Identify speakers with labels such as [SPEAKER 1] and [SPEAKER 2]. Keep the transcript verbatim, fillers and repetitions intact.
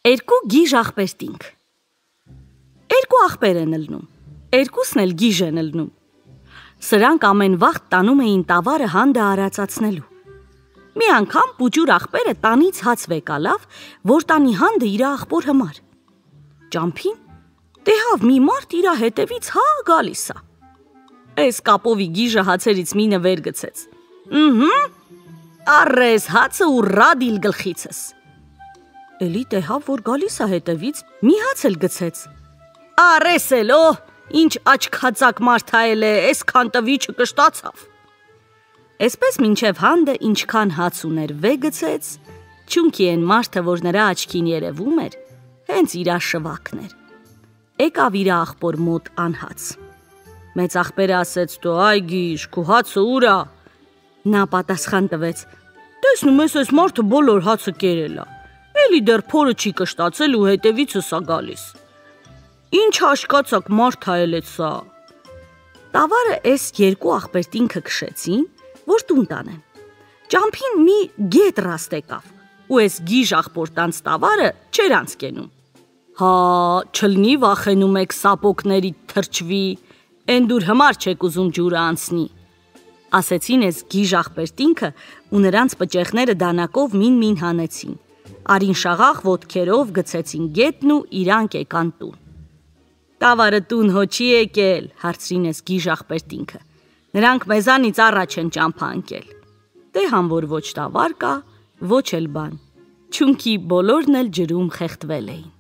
[SPEAKER 1] Երկու գիժ աղբեր տինք։ Երկու աղբեր են ելնում, երկուսն էլ գիժ են ելնում։ Սրանք ամեն վաղ տանում էին տավարը հանդը արածացնելու։ Մի անգամ պուճուր աղբերը տանից հաց վեկալավ, որ տանի հանդը իր աղբոր համար։ Ճամփին տեսավ մի մարդ իր հետևից հա գալիս է։ Այս կապովի գիժը հացերից մինը վեր գցեց։ Ըհը, առես հացը ու ռադիլ գլխիցս։ Էլի տեսավ, որ գալիս է հետևից, մի հաց էլ գցեց։ Առես էլ, օ, ինչ աչքածակ մարդ այլ է, այսքան տվի չկշտացավ։ Այսպես մինչև հանդը ինչքան հաց ուներ վե գցեց, չունքի են մարդը, որ նրա աչքին երևում էր, հենց իրա շվակն էր։ Եկավ իր աղբոր մոտ անհաց։ Մեծ աղբերը ասեց, դու այ գիժ, քո հացը ուր է։ Նա պատասխան տվեց, տեսնում ես, այս մարդը բոլոր հացը կերել է, էլի դեռ փորը չի կշտացել ու հետևիցս է գալիս։ Ինչ հաշկացակ մարդ այլ է սա։ Տավարը այս երկու աղբերտինքը քշեցին, որ տուն տանեն։ Ճամփին մի գետ ռաստ եկավ, ու այս գիժ աղբորտանց տավարը չեր անցկենում։ Հա, չլնի վախենում եք սապոկների թրջվի, են դուր համար չեք ուզում ջուրը անցնի։ Ասեցին այս գիժ աղբերտինքը ու նրանց պճեղները դանակով մին-մին հանեցին։ Արին շաղախ ոտքերով գցեցին գետն ու իրանք եկան տուն։ Տավարը տուն հո չի եկել, հարցրին այս գիժ աղբերտինքը։ Նրանք մեզանից առաջ են ճամփա ընկել։ Դե համ որ ոչ տավար կա, ոչ էլ բան։ Չունքի բոլորն էլ ջրում խեղդվել էին։